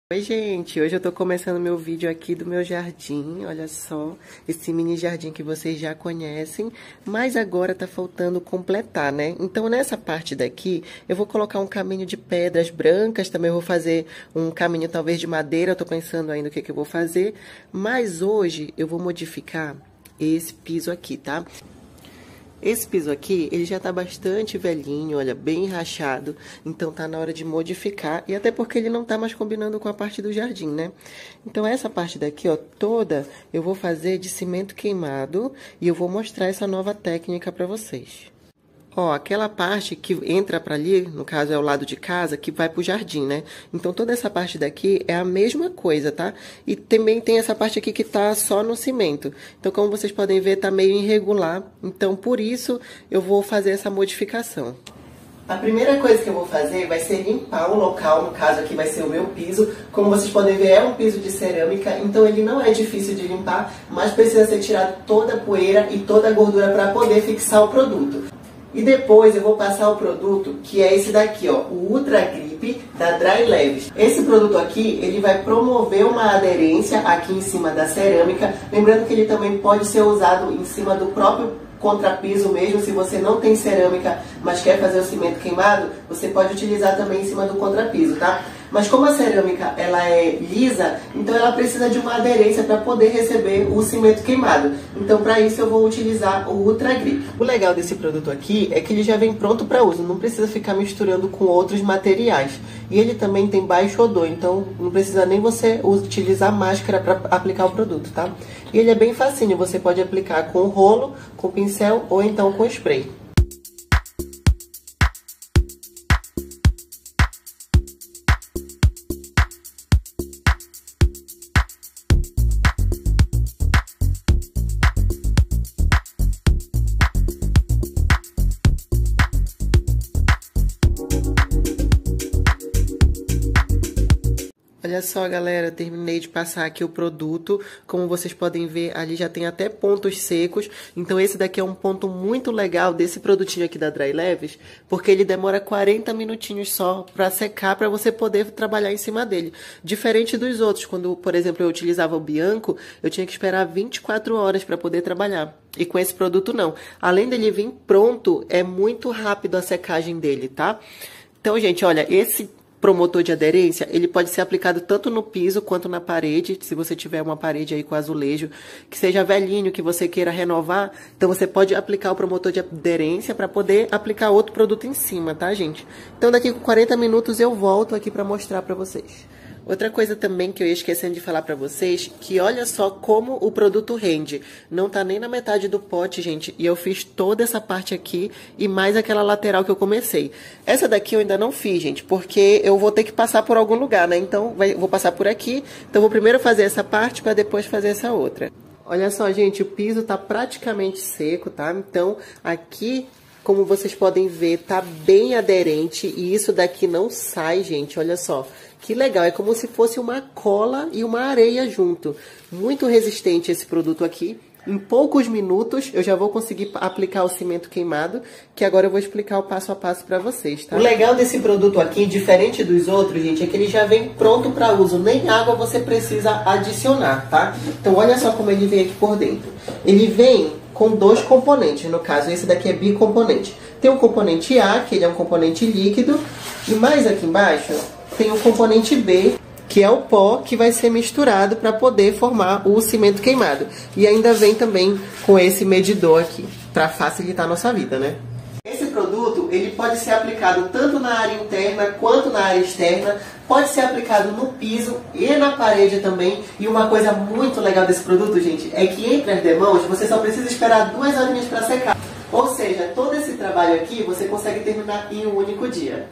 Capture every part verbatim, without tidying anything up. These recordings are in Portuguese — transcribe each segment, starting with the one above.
Oi gente, hoje eu tô começando meu vídeo aqui do meu jardim, olha só, esse mini jardim que vocês já conhecem, mas agora tá faltando completar, né? Então nessa parte daqui eu vou colocar um caminho de pedras brancas, também vou fazer um caminho talvez de madeira, eu tô pensando ainda o que que eu vou fazer, mas hoje eu vou modificar esse piso aqui, tá? Esse piso aqui, ele já tá bastante velhinho, olha, bem rachado, então tá na hora de modificar, e até porque ele não tá mais combinando com a parte do jardim, né? Então essa parte daqui, ó, toda, eu vou fazer de cimento queimado, e eu vou mostrar essa nova técnica pra vocês. Ó, aquela parte que entra pra ali, no caso é o lado de casa, que vai pro jardim, né? Então, toda essa parte daqui é a mesma coisa, tá? E também tem essa parte aqui que tá só no cimento. Então, como vocês podem ver, tá meio irregular. Então, por isso, eu vou fazer essa modificação. A primeira coisa que eu vou fazer vai ser limpar o local, no caso aqui vai ser o meu piso. Como vocês podem ver, é um piso de cerâmica, então ele não é difícil de limpar, mas precisa ser tirado toda a poeira e toda a gordura para poder fixar o produto. E depois eu vou passar o produto, que é esse daqui, ó, o Ultra Grip da Dry Leves. Esse produto aqui, ele vai promover uma aderência aqui em cima da cerâmica. Lembrando que ele também pode ser usado em cima do próprio contrapiso mesmo. Se você não tem cerâmica, mas quer fazer o cimento queimado, você pode utilizar também em cima do contrapiso, tá? Mas como a cerâmica ela é lisa, então ela precisa de uma aderência para poder receber o cimento queimado. Então para isso eu vou utilizar o Ultra Grip. O legal desse produto aqui é que ele já vem pronto para uso, não precisa ficar misturando com outros materiais. E ele também tem baixo odor, então não precisa nem você utilizar máscara para aplicar o produto, tá? E ele é bem facinho, você pode aplicar com rolo, com pincel ou então com spray. Olha só, galera, eu terminei de passar aqui o produto. Como vocês podem ver, ali já tem até pontos secos. Então esse daqui é um ponto muito legal desse produtinho aqui da Dry Leves, porque ele demora quarenta minutinhos só para secar, para você poder trabalhar em cima dele. Diferente dos outros, quando, por exemplo, eu utilizava o Bianco, eu tinha que esperar vinte e quatro horas para poder trabalhar. E com esse produto não. Além dele vir pronto, é muito rápido a secagem dele, tá? Então, gente, olha, esse promotor de aderência, ele pode ser aplicado tanto no piso quanto na parede. Se você tiver uma parede aí com azulejo que seja velhinho, que você queira renovar, então você pode aplicar o promotor de aderência para poder aplicar outro produto em cima, tá, gente? Então daqui com quarenta minutos eu volto aqui para mostrar para vocês. Outra coisa também que eu ia esquecendo de falar pra vocês, que olha só como o produto rende. Não tá nem na metade do pote, gente, e eu fiz toda essa parte aqui e mais aquela lateral que eu comecei. Essa daqui eu ainda não fiz, gente, porque eu vou ter que passar por algum lugar, né? Então, vai, vou passar por aqui, então vou primeiro fazer essa parte pra depois fazer essa outra. Olha só, gente, o piso tá praticamente seco, tá? Então, aqui, como vocês podem ver, tá bem aderente e isso daqui não sai, gente, olha só. Que legal, é como se fosse uma cola e uma areia junto. Muito resistente esse produto aqui. Em poucos minutos eu já vou conseguir aplicar o cimento queimado, que agora eu vou explicar o passo a passo para vocês, tá? O legal desse produto aqui, diferente dos outros, gente, é que ele já vem pronto para uso. Nem água você precisa adicionar, tá? Então olha só como ele vem aqui por dentro. Ele vem com dois componentes, no caso esse daqui é bicomponente. Tem o componente A, que ele é um componente líquido, e mais aqui embaixo tem o componente B, que é o pó que vai ser misturado para poder formar o cimento queimado. E ainda vem também com esse medidor aqui, para facilitar a nossa vida, né? Esse produto, ele pode ser aplicado tanto na área interna quanto na área externa, pode ser aplicado no piso e na parede também. E uma coisa muito legal desse produto, gente, é que entre as demãos você só precisa esperar duas horinhas para secar. Ou seja, todo esse trabalho aqui você consegue terminar em um único dia.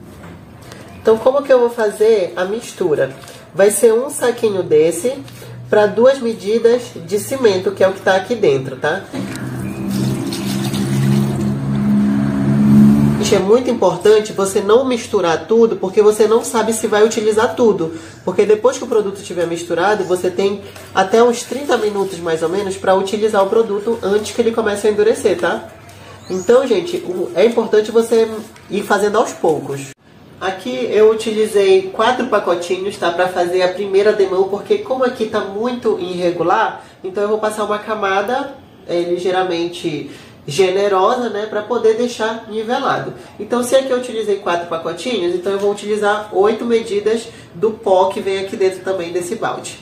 Então, como que eu vou fazer a mistura? Vai ser um saquinho desse para duas medidas de cimento, que é o que está aqui dentro, tá? É muito importante você não misturar tudo, porque você não sabe se vai utilizar tudo. Porque depois que o produto estiver misturado, você tem até uns trinta minutos mais ou menos para utilizar o produto antes que ele comece a endurecer, tá? Então, gente, é importante você ir fazendo aos poucos. Aqui eu utilizei quatro pacotinhos, tá? Pra fazer a primeira demão, porque como aqui tá muito irregular, então eu vou passar uma camada é, ligeiramente generosa, né? Pra poder deixar nivelado. Então se aqui eu utilizei quatro pacotinhos, então eu vou utilizar oito medidas do pó que vem aqui dentro também desse balde.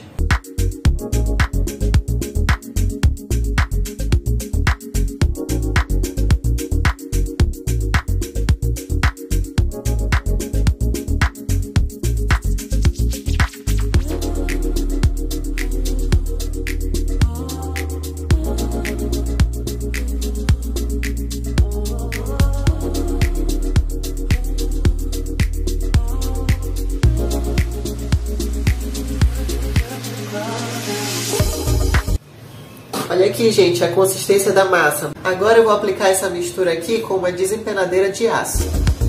Olha aqui, gente, a consistência da massa. Agora eu vou aplicar essa mistura aqui com uma desempenadeira de aço.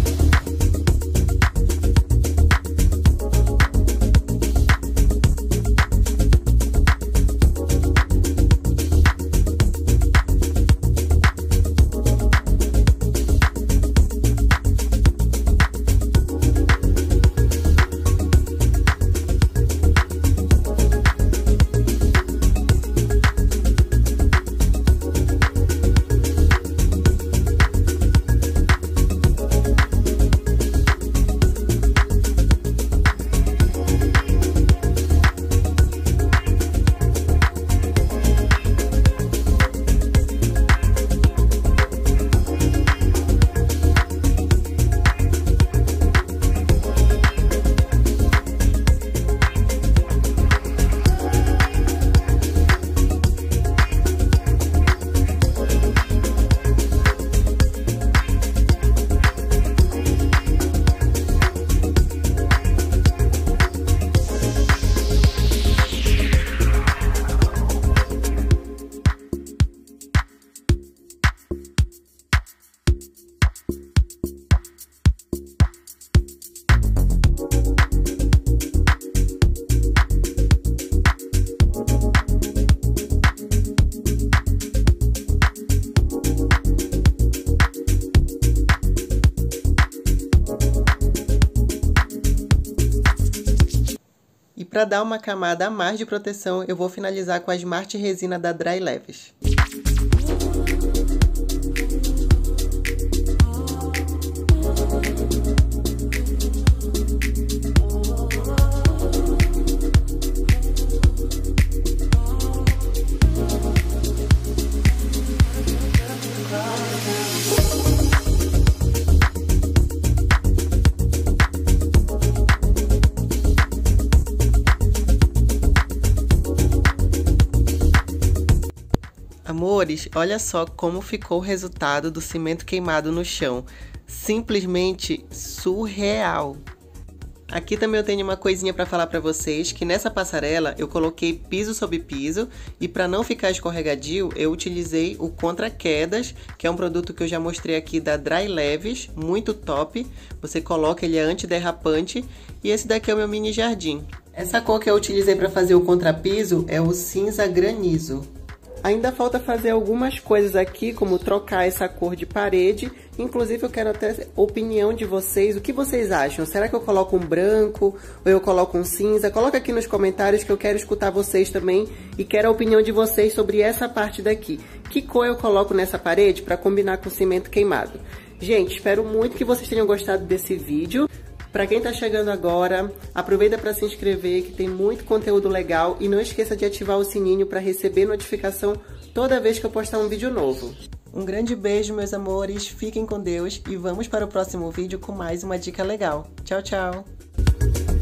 E para dar uma camada a mais de proteção, eu vou finalizar com a Smart Resina da Dry Leves. Amores, olha só como ficou o resultado do cimento queimado no chão. Simplesmente surreal. Aqui também eu tenho uma coisinha para falar para vocês, que nessa passarela eu coloquei piso sobre piso e para não ficar escorregadio, eu utilizei o Contra Quedas, que é um produto que eu já mostrei aqui da Dry Leves, muito top. Você coloca, ele é antiderrapante e esse daqui é o meu mini jardim. Essa cor que eu utilizei para fazer o contrapiso é o cinza granizo. Ainda falta fazer algumas coisas aqui, como trocar essa cor de parede. Inclusive eu quero até a opinião de vocês, o que vocês acham? Será que eu coloco um branco ou eu coloco um cinza? Coloca aqui nos comentários que eu quero escutar vocês também e quero a opinião de vocês sobre essa parte daqui. Que cor eu coloco nessa parede para combinar com o cimento queimado? Gente, espero muito que vocês tenham gostado desse vídeo. Para quem tá chegando agora, aproveita para se inscrever que tem muito conteúdo legal e não esqueça de ativar o sininho para receber notificação toda vez que eu postar um vídeo novo. Um grande beijo, meus amores, fiquem com Deus e vamos para o próximo vídeo com mais uma dica legal. Tchau, tchau!